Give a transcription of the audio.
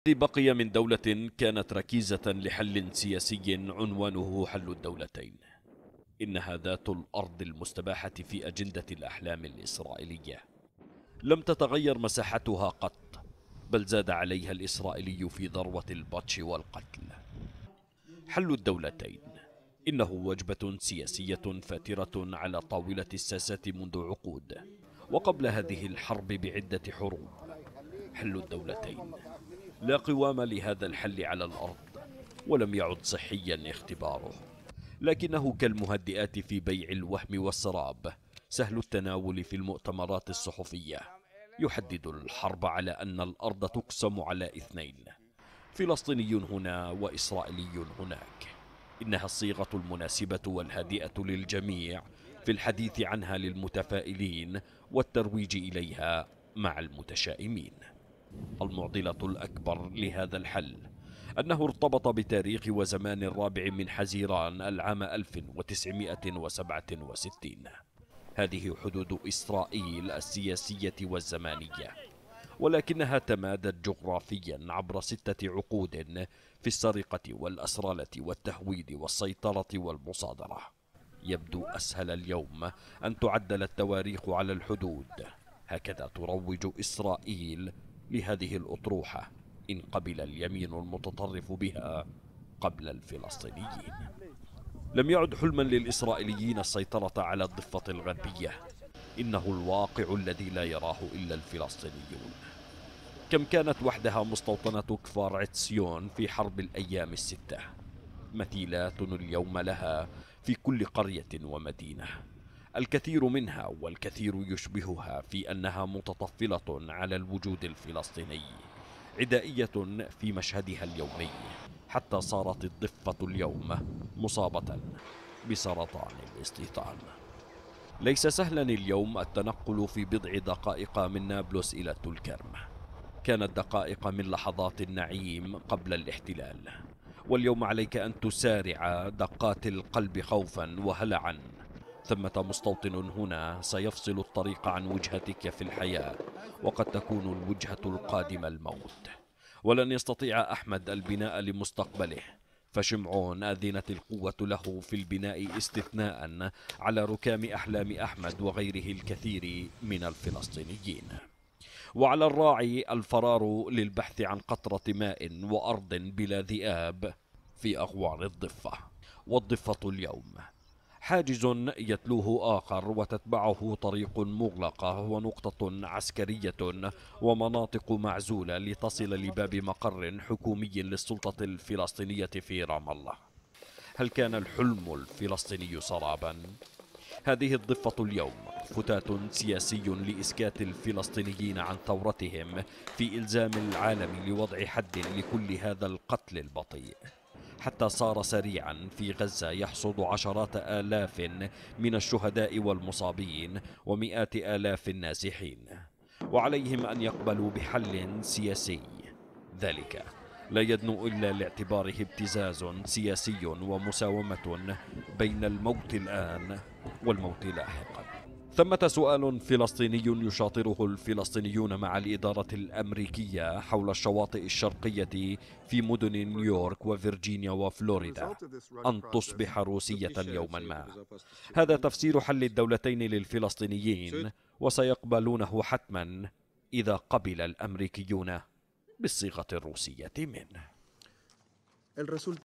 بقي من دولة كانت ركيزة لحل سياسي عنوانه حل الدولتين. إنها ذات الأرض المستباحة في أجندة الأحلام الإسرائيلية. لم تتغير مساحتها قط، بل زاد عليها الإسرائيلي في ذروة البطش والقتل. حل الدولتين إنه وجبة سياسية فاترة على طاولة الساسات منذ عقود، وقبل هذه الحرب بعدة حروب. حل الدولتين لا قوام لهذا الحل على الأرض، ولم يعد صحيا اختباره، لكنه كالمهدئات في بيع الوهم والسراب، سهل التناول في المؤتمرات الصحفية. يحدد الحرب على أن الأرض تقسم على اثنين، فلسطيني هنا وإسرائيلي هناك. إنها الصيغة المناسبة والهادئة للجميع في الحديث عنها للمتفائلين والترويج إليها مع المتشائمين. المعضلة الأكبر لهذا الحل أنه ارتبط بتاريخ وزمان الرابع من حزيران العام 1967. هذه حدود إسرائيل السياسية والزمانية، ولكنها تمادت جغرافيا عبر 6 عقود في السرقة والأسرلة والتهويد والسيطرة والمصادرة. يبدو أسهل اليوم أن تعدل التواريخ على الحدود. هكذا تروج إسرائيل لهذه الأطروحة، إن قبل اليمين المتطرف بها قبل الفلسطينيين. لم يعد حلما للإسرائيليين السيطرة على الضفة الغربية، إنه الواقع الذي لا يراه إلا الفلسطينيون. كم كانت وحدها مستوطنة كفار عتسيون في حرب الأيام الستة، مثيلات اليوم لها في كل قرية ومدينة. الكثير منها والكثير يشبهها في أنها متطفلة على الوجود الفلسطيني، عدائية في مشهدها اليومي، حتى صارت الضفة اليوم مصابة بسرطان الاستيطان. ليس سهلا اليوم التنقل في بضع دقائق من نابلس إلى تلكرم. كانت دقائق من لحظات النعيم قبل الاحتلال، واليوم عليك أن تسارع دقات القلب خوفا وهلعا. ثمة مستوطن هنا سيفصل الطريق عن وجهتك في الحياة، وقد تكون الوجهة القادمة الموت. ولن يستطيع أحمد البناء لمستقبله، فشمعون آذنت القوة له في البناء، استثناء على ركام أحلام أحمد وغيره الكثير من الفلسطينيين. وعلى الراعي الفرار للبحث عن قطرة ماء وأرض بلا ذئاب في أغوار الضفة. والضفة اليوم حاجز يتلوه آخر، وتتبعه طريق مغلقة ونقطة عسكرية ومناطق معزولة لتصل لباب مقر حكومي للسلطة الفلسطينية في رام الله. هل كان الحلم الفلسطيني سرابا؟ هذه الضفة اليوم فتات سياسي لإسكات الفلسطينيين عن ثورتهم في إلزام العالم لوضع حد لكل هذا القتل البطيء، حتى صار سريعا في غزة يحصد عشرات آلاف من الشهداء والمصابين ومئات آلاف النازحين. وعليهم أن يقبلوا بحل سياسي. ذلك لا يدنو إلا لاعتباره ابتزاز سياسي ومساومة بين الموت الآن والموت لاحقا. ثمة سؤال فلسطيني يشاطره الفلسطينيون مع الإدارة الأمريكية حول الشواطئ الشرقية في مدن نيويورك وفرجينيا وفلوريدا أن تصبح روسية يوما ما. هذا تفسير حل الدولتين للفلسطينيين، وسيقبلونه حتما إذا قبل الأمريكيون بالصيغة الروسية منه.